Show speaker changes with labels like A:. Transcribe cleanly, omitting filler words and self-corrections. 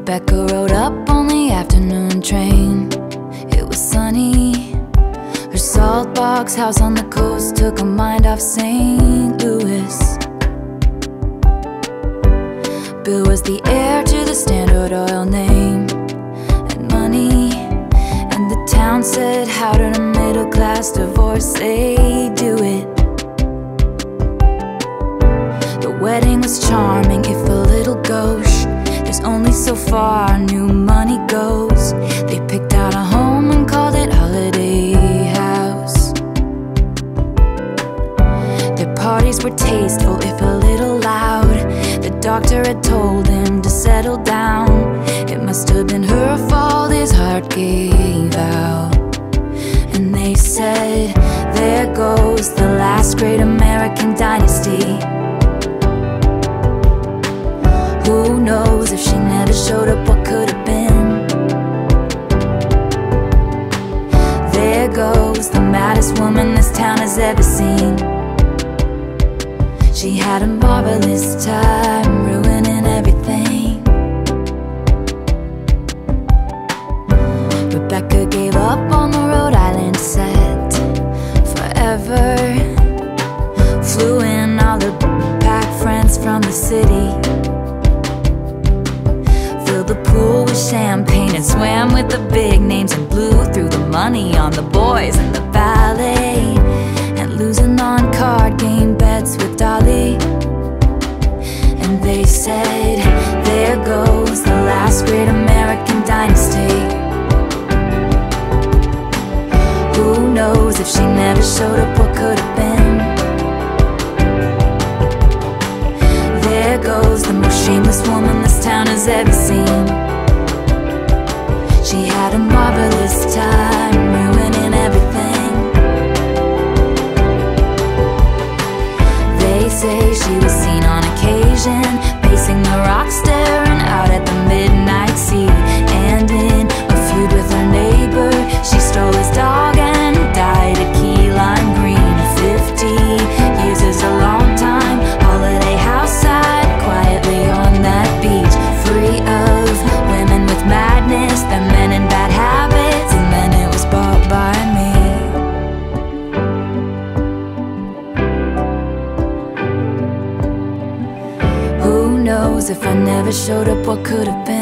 A: Rebekah rode up on the afternoon train. It was sunny. Her saltbox house on the coast took her mind off St. Louis. Bill was the heir to the Standard Oil name and money, and the town said, how did a middle-class divorcee do it? The wedding was charming, if a little gauche. There's only so far new money goes. They picked out a home and called it Holiday House. Their parties were tasteful, if a little loud. The doctor had told him to settle down. It must have been her fault his heart gave out. And they said, there goes the last great American dynasty. Who knows if she never showed up, what could have been? There goes the maddest woman this town has ever seen. She had a marvelous time, ruining everything. Rebekah gave up on the Rhode Island set forever. Flew in all the pack friends from the city. Filled the pool with champagne and swam with the big names, and blew through the money on the boys and the ballet, and losing on card game bets with Dolly. And they said, there goes the last great American dynasty. Who knows if she never showed up, what could have been? There goes the most shameless woman this town has ever seen. She had a marvelous time, ruining everything. They say she was seen on occasion, pacing the rocks, staring out at the midnight sea. And in a feud with her neighbor, she stole his dog and died at Key Lime Green. 50 years is a long time. Holiday house side, quietly on that beach, free of women with madness, the men in bad habits, and then it was bought by me. Who knows if I never showed up, what could have been?